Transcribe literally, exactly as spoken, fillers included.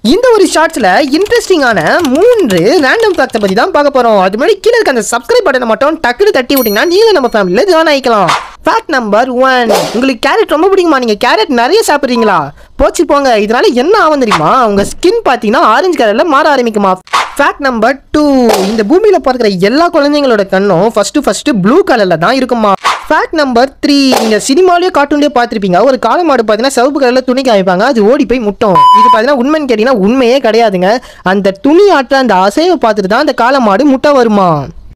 இந்த ஒரு ஷார்ட்ஸ்ல இன்ட்ரெஸ்டிங்கான மூன்று ரேண்டம் ஃபேக்ட்ஸ் பத்தி தான் பார்க்க போறோம். அது முன்னாடி கீழே இருக்க அந்த சப்ஸ்கிரைப் பட்டனை மட்டும் டக்குனு தட்டி விட்டீங்கன்னா நீங்க நம்ம ஃபேமிலியில ஜாயின் ஆயிக்கலாம். ஃபேக்ட் நம்பர் ஒன், உங்களுக்கு கேரட் ரொம்ப பிடிக்குமா? நீங்க கேரட் நிறைய சாப்பிட்றீங்களா? போச்சு போங்க, இதனால என்ன ஆகும் தெரியுமா? உங்க ஸ்கின் பார்த்தீங்கன்னா ஆரஞ்சு கலர்ல மாற ஆரம்பிக்குமா. ஃபேக்ட் நம்பர் டூ, இந்த பூமியில பிறக்கிற எல்லா குழந்தைங்களோட கண்ணும் ஃபர்ஸ்ட் ஃபர்ஸ்ட் ப்ளூ கலர்ல தான் இருக்குமா. ஃபேக்ட் நம்பர் த்ரீ, நீங்க சினிமாலேயே கார்ட்டூன்லேயே பார்த்துருப்பீங்க, ஒரு காளை மாடு பார்த்தீங்கன்னா சிவப்பு கலர்ல துணி காமிப்பாங்க, அது ஓடி போய் முட்டும். இது பார்த்தீங்கன்னா உண்மைன்னு கேட்டீங்கன்னா உண்மையே கிடையாதுங்க. அந்த துணி ஆற்ற அந்த அசைவை பார்த்துட்டு தான் அந்த காளை மாடு முட்டை வருமா.